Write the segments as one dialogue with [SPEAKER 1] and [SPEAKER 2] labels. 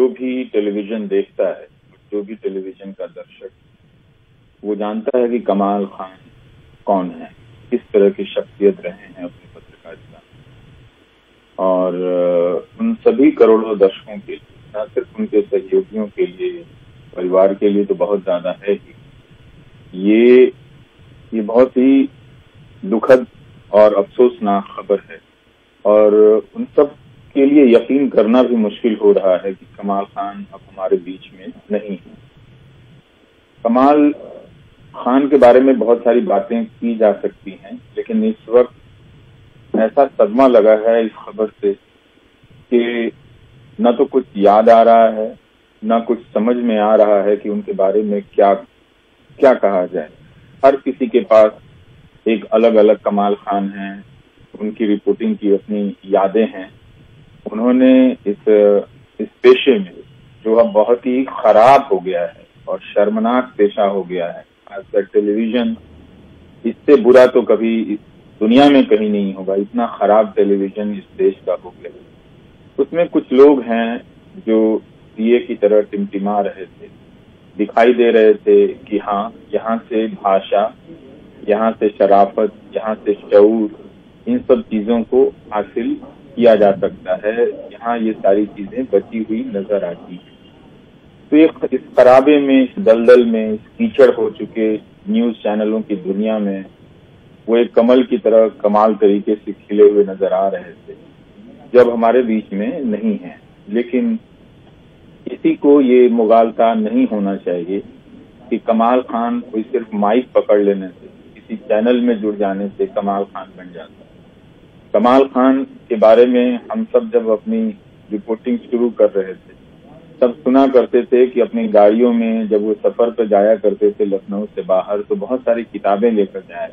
[SPEAKER 1] जो भी टेलीविजन देखता है, जो भी टेलीविजन का दर्शक, वो जानता है कि कमाल खान कौन है, किस तरह की शख्सियत रहे हैं अपनी पत्रकारिता। और उन सभी करोड़ों दर्शकों के लिए, न सिर्फ उनके सहयोगियों के लिए, परिवार के लिए तो बहुत ज्यादा है ही, ये बहुत ही दुखद और अफसोसनाक खबर है। और उन सब के लिए यकीन करना भी मुश्किल हो रहा है कि कमाल खान अब हमारे बीच में नहीं है। कमाल खान के बारे में बहुत सारी बातें की जा सकती हैं, लेकिन इस वक्त ऐसा सदमा लगा है इस खबर से कि न तो कुछ याद आ रहा है, न कुछ समझ में आ रहा है कि उनके बारे में क्या कहा जाए। हर किसी के पास एक अलग अलग कमाल खान है, उनकी रिपोर्टिंग की अपनी यादें हैं। उन्होंने इस पेशे में, जो अब बहुत ही खराब हो गया है और शर्मनाक पेशा हो गया है, खासकर टेलीविजन, इससे बुरा तो कभी इस दुनिया में कहीं नहीं होगा। इतना खराब टेलीविजन इस देश का हो गया। उसमें कुछ लोग हैं जो दिए की तरह टिमटिमा रहे थे, दिखाई दे रहे थे कि हाँ, यहाँ से भाषा, यहाँ से शराफत, यहाँ से शऊर, इन सब चीजों को हासिल किया जा सकता है। यहाँ ये सारी चीजें बची हुई नजर आती हैं। तो इस खराबे में, इस दलदल में, इस कीचड़ हो चुके न्यूज चैनलों की दुनिया में वो एक कमल की तरह कमाल तरीके से खिले हुए नजर आ रहे थे, जब हमारे बीच में नहीं है। लेकिन किसी को ये मुगालता नहीं होना चाहिए कि कमाल खान कोई सिर्फ माइक पकड़ लेने से, किसी चैनल में जुड़ जाने से कमाल खान बन जाता है। कमाल खान के बारे में हम सब जब अपनी रिपोर्टिंग शुरू कर रहे थे, तब सुना करते थे कि अपनी गाड़ियों में जब वो सफर पर जाया करते थे लखनऊ से बाहर, तो बहुत सारी किताबें लेकर जाया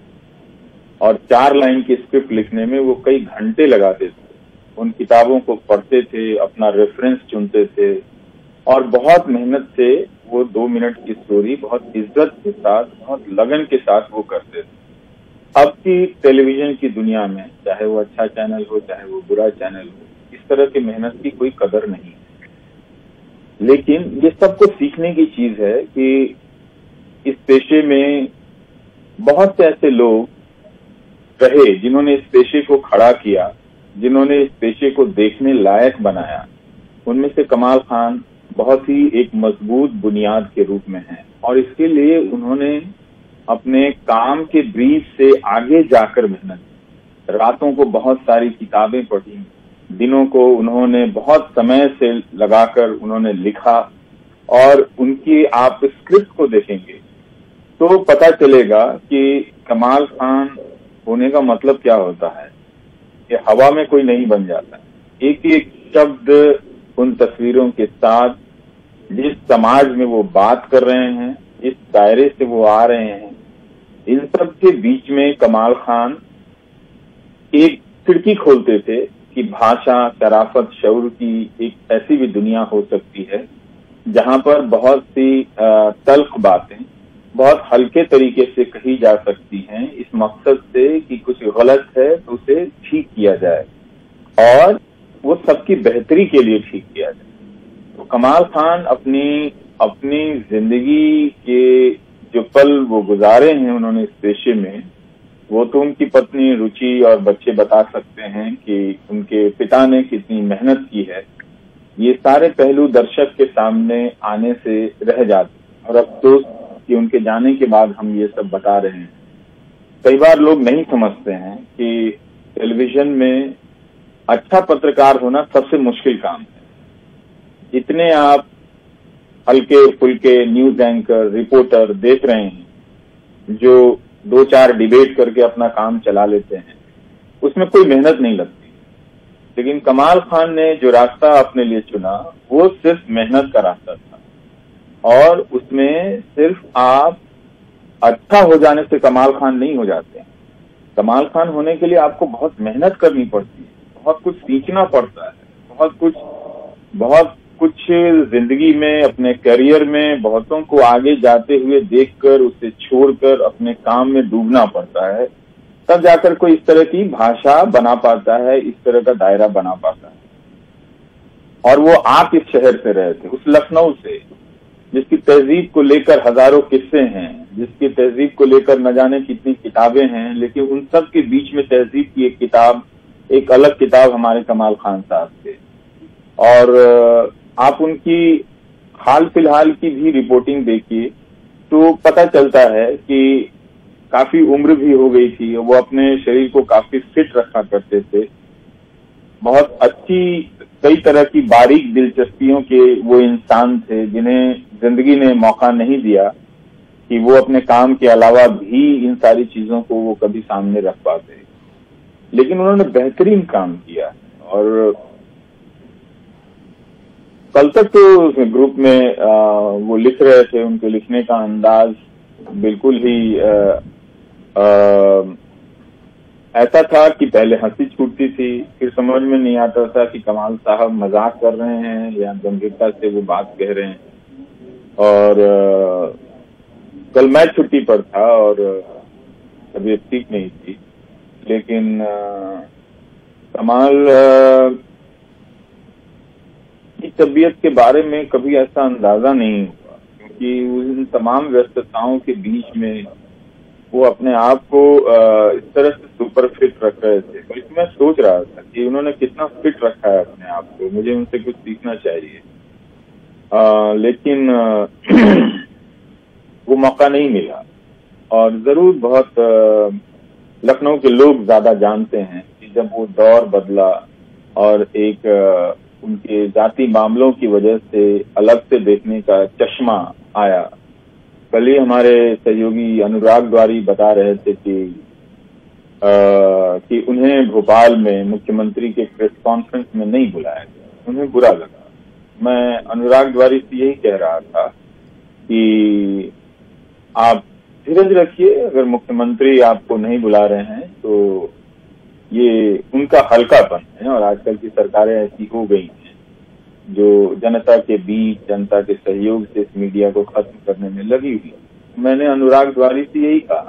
[SPEAKER 1] और 4 लाइन की स्क्रिप्ट लिखने में वो कई घंटे लगाते थे। उन किताबों को पढ़ते थे, अपना रेफरेंस चुनते थे और बहुत मेहनत से वो 2 मिनट की स्टोरी बहुत इज्जत के साथ, बहुत लगन के साथ वो करते थे। अब की टेलीविजन की दुनिया में, चाहे वो अच्छा चैनल हो, चाहे वो बुरा चैनल हो, इस तरह की मेहनत की कोई कदर नहीं है। लेकिन ये सबको सीखने की चीज है कि इस पेशे में बहुत से ऐसे लोग रहे जिन्होंने इस पेशे को खड़ा किया, जिन्होंने इस पेशे को देखने लायक बनाया। उनमें से कमाल खान बहुत ही एक मजबूत बुनियाद के रूप में है और इसके लिए उन्होंने अपने काम के ब्रीफ से आगे जाकर मेहनत की। रातों को बहुत सारी किताबें पढ़ी, दिनों को उन्होंने बहुत समय से लगाकर उन्होंने लिखा और उनकी आप स्क्रिप्ट को देखेंगे तो पता चलेगा कि कमाल खान होने का मतलब क्या होता है कि हवा में कोई नहीं बन जाता। एक एक शब्द उन तस्वीरों के साथ, जिस समाज में वो बात कर रहे हैं, इस दायरे से वो आ रहे हैं, इन सब के बीच में कमाल खान एक खिड़की खोलते थे कि भाषा, शराफत, शऊर की एक ऐसी भी दुनिया हो सकती है जहां पर बहुत सी तल्ख बातें बहुत हल्के तरीके से कही जा सकती हैं, इस मकसद से कि कुछ गलत है तो उसे ठीक किया जाए और वो सबकी बेहतरी के लिए ठीक किया जाए। तो कमाल खान अपनी जिंदगी के जो पल वो गुजारे हैं उन्होंने इस पेशे में, वो तो उनकी पत्नी रुचि और बच्चे बता सकते हैं कि उनके पिता ने कितनी मेहनत की है। ये सारे पहलू दर्शक के सामने आने से रह जाते और अफसोस कि उनके जाने के बाद हम ये सब बता रहे हैं। कई बार लोग नहीं समझते हैं कि टेलीविजन में अच्छा पत्रकार होना सबसे मुश्किल काम है। जितने आप हल्के फुल्के न्यूज एंकर, रिपोर्टर देख रहे हैं जो 2-4 डिबेट करके अपना काम चला लेते हैं, उसमें कोई मेहनत नहीं लगती। लेकिन कमाल खान ने जो रास्ता अपने लिए चुना वो सिर्फ मेहनत का रास्ता था और उसमें सिर्फ आप अच्छा हो जाने से कमाल खान नहीं हो जाते। कमाल खान होने के लिए आपको बहुत मेहनत करनी पड़ती है, बहुत कुछ सीखना पड़ता है, बहुत कुछ जिंदगी में, अपने करियर में बहुतों को आगे जाते हुए देखकर उसे छोड़कर अपने काम में डूबना पड़ता है, तब जाकर कोई इस तरह की भाषा बना पाता है, इस तरह का दायरा बना पाता है। और वो आप इस शहर से रहे थे, उस लखनऊ से, जिसकी तहजीब को लेकर हजारों किस्से हैं, जिसकी तहजीब को लेकर न जाने कितनी किताबें हैं, लेकिन उन सब के बीच में तहजीब की एक किताब, एक अलग किताब हमारे कमाल खान साहब थे। और आप उनकी हाल फिलहाल की भी रिपोर्टिंग देखिए तो पता चलता है कि काफी उम्र भी हो गई थी, वो अपने शरीर को काफी फिट रखा करते थे, बहुत अच्छी कई तरह की बारीक दिलचस्पियों के वो इंसान थे जिन्हें जिंदगी ने मौका नहीं दिया कि वो अपने काम के अलावा भी इन सारी चीजों को वो कभी सामने रख पाते, लेकिन उन्होंने बेहतरीन काम किया। और कल तक तो ग्रुप में वो लिख रहे थे, उनके लिखने का अंदाज बिल्कुल ही ऐसा था कि पहले हंसी छूटती थी, फिर समझ में नहीं आता था कि कमाल साहब मजाक कर रहे हैं या गंभीरता से वो बात कह रहे हैं। और कल मैं छुट्टी पर था और तबीयत ठीक नहीं थी, लेकिन कमाल की तबीयत के बारे में कभी ऐसा अंदाजा नहीं हुआ, क्योंकि उन तमाम व्यस्तताओं के बीच में वो अपने आप को इस तरह से सुपर फिट रख रहे थे। बल्कि मैं सोच रहा था कि उन्होंने कितना फिट रखा है अपने आप को, मुझे उनसे कुछ सीखना चाहिए, लेकिन वो मौका नहीं मिला। और जरूर बहुत लखनऊ के लोग ज्यादा जानते हैं कि जब वो दौर बदला और एक उनके जाति मामलों की वजह से अलग से देखने का चश्मा आया। कल ही हमारे सहयोगी अनुराग द्वारी बता रहे थे कि उन्हें भोपाल में मुख्यमंत्री के प्रेस कॉन्फ्रेंस में नहीं बुलाया गया, उन्हें बुरा लगा। मैं अनुराग द्वारी से यही कह रहा था कि आप धीरज रखिए, अगर मुख्यमंत्री आपको नहीं बुला रहे हैं तो ये उनका हल्कापन है, और आजकल की सरकारें ऐसी हो गई हैं जो जनता के बीच, जनता के सहयोग से इस मीडिया को खत्म करने में लगी हुई। मैंने अनुराग द्वारी से यही कहा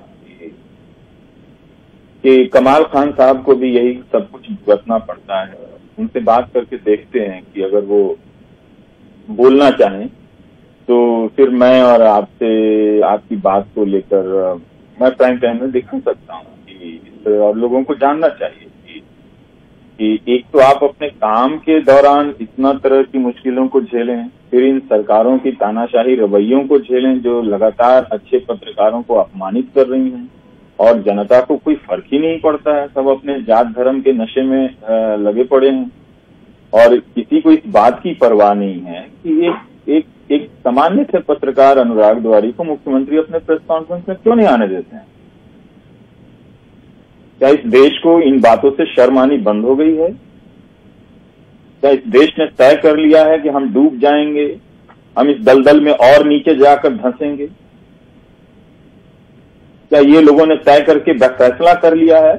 [SPEAKER 1] कि कमाल खान साहब को भी यही सब कुछ भुगतना पड़ता है, उनसे बात करके देखते हैं कि अगर वो बोलना चाहें तो फिर मैं और आपसे आपकी बात को लेकर मैं प्राइम टाइम में दिखा सकता हूँ कि और लोगों को जानना चाहिए कि एक तो आप अपने काम के दौरान इतना तरह की मुश्किलों को झेलें, फिर इन सरकारों की तानाशाही रवैयों को झेलें जो लगातार अच्छे पत्रकारों को अपमानित कर रही हैं, और जनता को कोई फर्क ही नहीं पड़ता है, सब अपने जात धर्म के नशे में लगे पड़े हैं, और किसी को इस बात की परवाह नहीं है कि एक सामान्य से पत्रकार अनुराग द्वारी को मुख्यमंत्री अपने प्रेस कॉन्फ्रेंस में क्यों नहीं आने देते हैं। क्या इस देश को इन बातों से शर्म आनी बंद हो गई है? क्या इस देश ने तय कर लिया है कि हम डूब जाएंगे, हम इस दलदल में और नीचे जाकर धंसेंगे? क्या ये लोगों ने तय करके फैसला कर लिया है?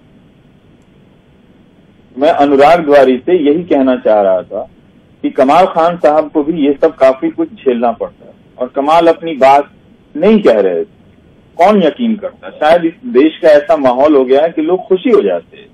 [SPEAKER 1] मैं अनुराग द्वारी से यही कहना चाह रहा था कि कमाल खान साहब को भी ये सब काफी कुछ झेलना पड़ता है, और कमाल अपनी बात नहीं कह रहे थे। कौन यकीन करता? शायद इस देश का ऐसा माहौल हो गया है कि लोग खुशी हो जाते हैं,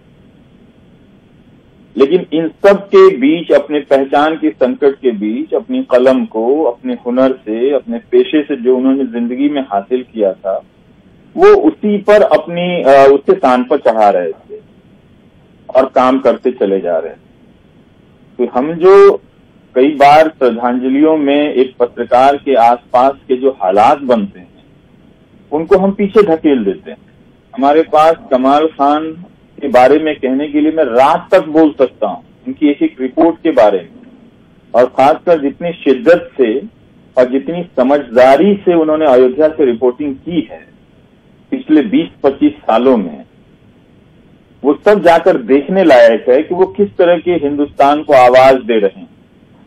[SPEAKER 1] लेकिन इन सब के बीच, अपने पहचान के संकट के बीच, अपनी कलम को, अपने हुनर से, अपने पेशे से जो उन्होंने जिंदगी में हासिल किया था, वो उसी पर अपनी उससे शान पर चढ़ा रहे थे और काम करते चले जा रहे थे। तो हम जो कई बार श्रद्धांजलियों में एक पत्रकार के आसपास के जो हालात बनते हैं उनको हम पीछे धकेल देते हैं। हमारे पास कमाल खान के बारे में कहने के लिए मैं रात तक बोल सकता हूँ, उनकी एक एक रिपोर्ट के बारे में, और खासकर जितनी शिद्दत से और जितनी समझदारी से उन्होंने अयोध्या से रिपोर्टिंग की है पिछले 20-25 सालों में, वो सब जाकर देखने लायक है कि वो किस तरह के हिंदुस्तान को आवाज दे रहे हैं।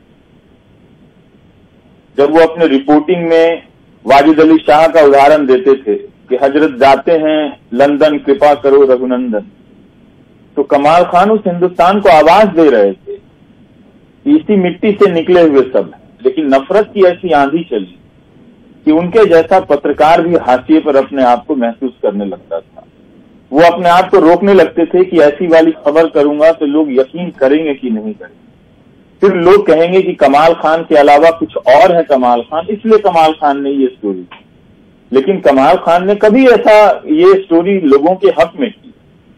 [SPEAKER 1] जब वो अपने रिपोर्टिंग में वाजिद अली शाह का उदाहरण देते थे कि हजरत जाते हैं लंदन, कृपा करो रघुनंदन, तो कमाल खान उस हिंदुस्तान को आवाज दे रहे थे कि इसी मिट्टी से निकले हुए सब हैं। लेकिन नफरत की ऐसी आंधी चली कि उनके जैसा पत्रकार भी हाशिए पर अपने आप को महसूस करने लगता था। वो अपने आप को रोकने लगते थे कि ऐसी वाली खबर करूंगा तो लोग यकीन करेंगे कि नहीं करेंगे। फिर लोग कहेंगे कि कमाल खान के अलावा कुछ और है कमाल खान, इसलिए कमाल खान ने ये स्टोरी की। लेकिन कमाल खान ने कभी ऐसा ये स्टोरी लोगों के हक में की।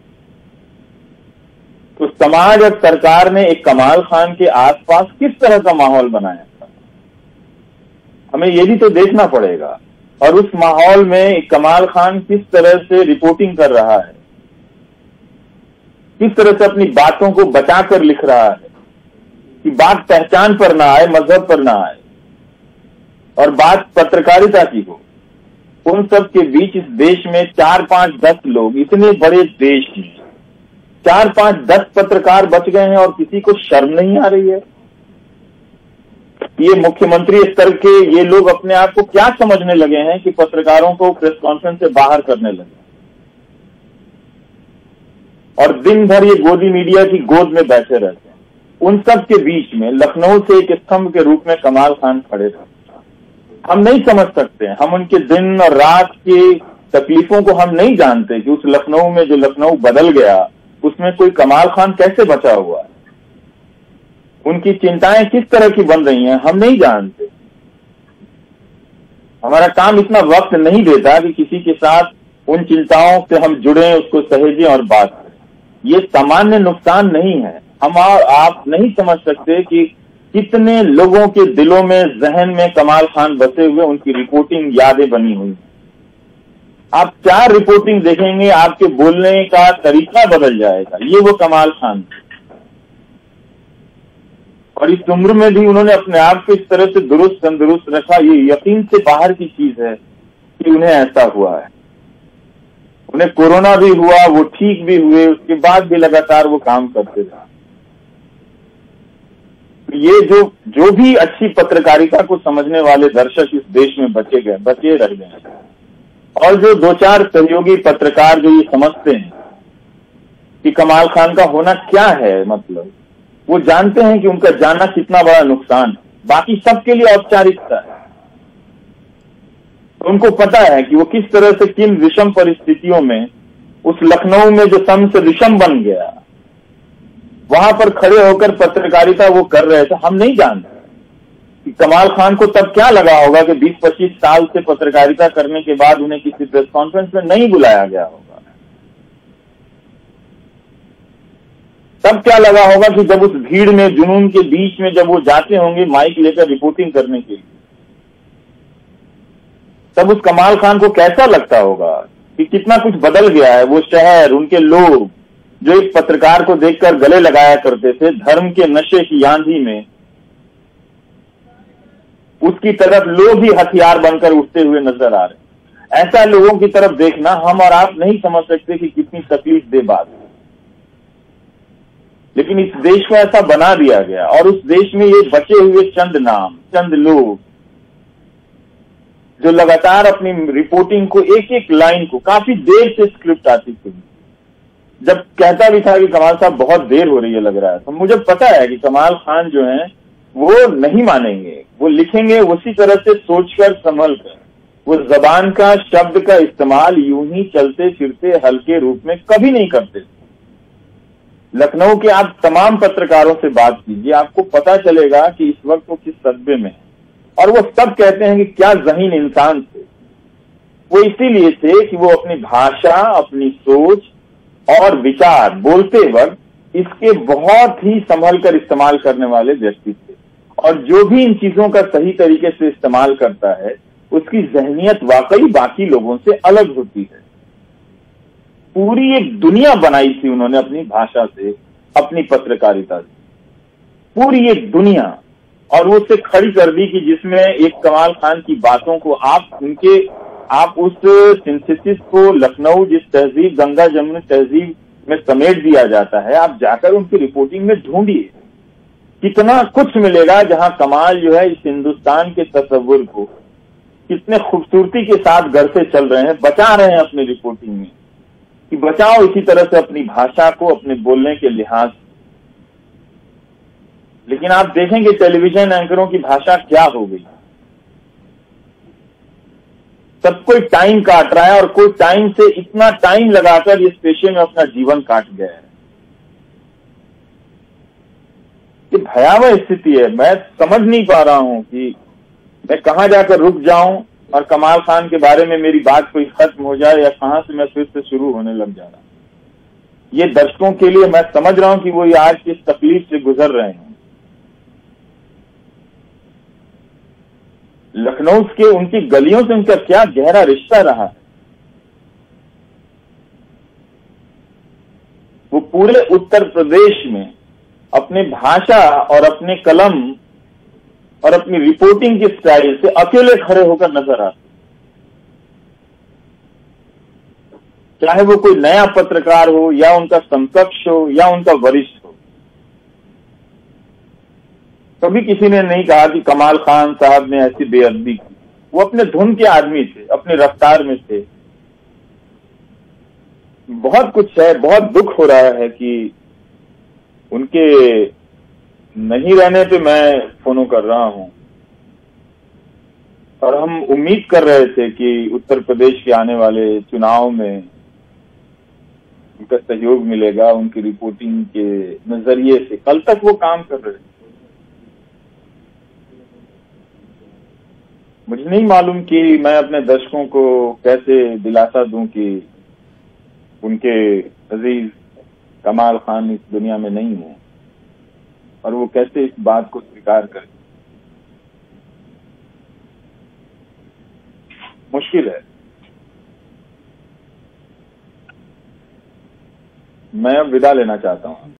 [SPEAKER 1] तो समाज और सरकार ने एक कमाल खान के आसपास किस तरह का माहौल बनाया था, हमें ये भी तो देखना पड़ेगा। और उस माहौल में एक कमाल खान किस तरह से रिपोर्टिंग कर रहा है, किस तरह से अपनी बातों को बचाकर लिख रहा है कि बात पहचान पर ना आए, मजहब पर ना आए, और बात पत्रकारिता की हो। उन सब के बीच इस देश में 4, 5, 10 लोग, इतने बड़े देश में 4, 5, 10 पत्रकार बच गए हैं और किसी को शर्म नहीं आ रही है। ये मुख्यमंत्री स्तर के ये लोग अपने आप को क्या समझने लगे हैं कि पत्रकारों को प्रेस कॉन्फ्रेंस से बाहर करने लगे, और दिन भर ये गोदी मीडिया की गोद में बैठे रहते हैं। उन सब के बीच में लखनऊ से एक स्तंभ के रूप में कमाल खान खड़े थे। हम नहीं समझ सकते, हम उनके दिन और रात की तकलीफों को हम नहीं जानते कि उस लखनऊ में जो लखनऊ बदल गया उसमें कोई कमाल खान कैसे बचा हुआ है, उनकी चिंताएं किस तरह की बन रही हैं, हम नहीं जानते। हमारा काम इतना वक्त नहीं देता कि किसी के साथ उन चिंताओं से हम जुड़े, उसको सहेजें और बात करें। ये सामान्य नुकसान नहीं है। हम और आप नहीं समझ सकते कि कितने लोगों के दिलों में, जहन में कमाल खान बसे हुए, उनकी रिपोर्टिंग यादें बनी हुई। आप 4 रिपोर्टिंग देखेंगे, आपके बोलने का तरीका बदल जाएगा। ये वो कमाल खान, और इस उम्र में भी उन्होंने अपने आप को इस तरह से दुरुस्त तंदुरुस्त रखा। ये यकीन से बाहर की चीज है कि उन्हें ऐसा हुआ है। उन्हें कोरोना भी हुआ, वो ठीक भी हुए, उसके बाद भी लगातार वो काम करते रहे। ये जो भी अच्छी पत्रकारिता को समझने वाले दर्शक इस देश में बचे रह गए, और जो 2-4 सहयोगी पत्रकार जो ये समझते हैं कि कमाल खान का होना क्या है, मतलब वो जानते हैं कि उनका जाना कितना बड़ा नुकसान है। बाकी सबके लिए औपचारिकता है। तो उनको पता है कि वो किस तरह से, किन विषम परिस्थितियों में उस लखनऊ में जो सम से विषम बन गया, वहां पर खड़े होकर पत्रकारिता वो कर रहे थे। हम नहीं जानते कि कमाल खान को तब क्या लगा होगा कि 20-25 साल से पत्रकारिता करने के बाद उन्हें किसी प्रेस कॉन्फ्रेंस में नहीं बुलाया गया होगा। तब क्या लगा होगा कि जब उस भीड़ में, जुनून के बीच में जब वो जाते होंगे माइक लेकर रिपोर्टिंग करने के लिए, तब उस कमाल खान को कैसा लगता होगा कि कितना कुछ बदल गया है। वो शहर, उनके लोग जो एक पत्रकार को देखकर गले लगाया करते थे, धर्म के नशे की आंधी में उसकी तरफ लोग ही हथियार बनकर उठते हुए नजर आ रहे। ऐसा लोगों की तरफ देखना हम और आप नहीं समझ सकते कि कितनी तकलीफ दे बात है। लेकिन इस देश को ऐसा बना दिया गया, और उस देश में ये बचे हुए चंद नाम, चंद लोग जो लगातार अपनी रिपोर्टिंग को, एक लाइन को, काफी देर से स्क्रिप्ट आती थी। जब कहता भी था कि कमाल साहब बहुत देर हो रही है लग रहा है, तो मुझे पता है कि कमाल खान जो है वो नहीं मानेंगे। वो लिखेंगे उसी तरह से, सोचकर, संभल कर। वो जबान का, शब्द का इस्तेमाल यूं ही चलते फिरते हल्के रूप में कभी नहीं करते। लखनऊ के आप तमाम पत्रकारों से बात कीजिए, आपको पता चलेगा कि इस वक्त वो किस सदमे में है। और वो सब कहते हैं कि क्या ज़हीन इंसान थे वो। इसीलिए थे कि वो अपनी भाषा, अपनी सोच और विचार बोलते वक्त इसके बहुत ही संभल कर इस्तेमाल करने वाले व्यक्ति थे। और जो भी इन चीजों का सही तरीके से इस्तेमाल करता है, उसकी जहनियत वाकई बाकी लोगों से अलग होती है। पूरी एक दुनिया बनाई थी उन्होंने अपनी भाषा से, अपनी पत्रकारिता से, पूरी एक दुनिया। और वो उसे खड़ी कर दी कि जिसमें एक कमाल खान की बातों को आप उस सिंथेसिस को लखनऊ, जिस तहजीब, गंगा जमुनी तहजीब में समेट दिया जाता है, आप जाकर उनकी रिपोर्टिंग में ढूंढिए, कितना कुछ मिलेगा। जहां कमाल जो है इस हिंदुस्तान के तस्वुर को कितने खूबसूरती के साथ घर से चल रहे हैं, बचा रहे हैं अपनी रिपोर्टिंग में, कि बचाओ इसी तरह से अपनी भाषा को, अपने बोलने के लिहाज। लेकिन आप देखेंगे टेलीविजन एंकरों की भाषा क्या हो गई। सब कोई टाइम काट रहा है, और कोई टाइम से इतना टाइम लगाकर इस पेशे में अपना जीवन काट गया है। ये भयावह स्थिति है। मैं समझ नहीं पा रहा हूं कि मैं कहां जाकर रुक जाऊं और कमाल खान के बारे में मेरी बात कोई खत्म हो जाए, या कहां से मैं फिर से शुरू होने लग जा रहा हूं। ये दर्शकों के लिए मैं समझ रहा हूं कि वो आज किस तकलीफ से गुजर रहे हैं। लखनऊ के उनकी गलियों से उनका क्या गहरा रिश्ता रहा है। वो पूरे उत्तर प्रदेश में अपने भाषा और अपने कलम और अपनी रिपोर्टिंग के स्टाइल से अकेले खड़े होकर नजर आते, चाहे वो कोई नया पत्रकार हो या उनका समकक्ष हो या उनका वरिष्ठ हो। कभी किसी ने नहीं कहा कि कमाल खान साहब ने ऐसी बेअदबी की। वो अपने धुन के आदमी थे, अपनी रफ्तार में थे। बहुत कुछ है, बहुत दुख हो रहा है कि उनके नहीं रहने पे मैं फोन कर रहा हूं, और हम उम्मीद कर रहे थे कि उत्तर प्रदेश के आने वाले चुनाव में उनका सहयोग मिलेगा उनकी रिपोर्टिंग के नजरिए से। कल तक वो काम कर रहे थे। मुझे नहीं मालूम कि मैं अपने दर्शकों को कैसे दिलासा दूं कि उनके अजीज कमाल खान इस दुनिया में नहीं है, और वो कैसे इस बात को स्वीकार करें। मुश्किल है। मैं अब विदा लेना चाहता हूं।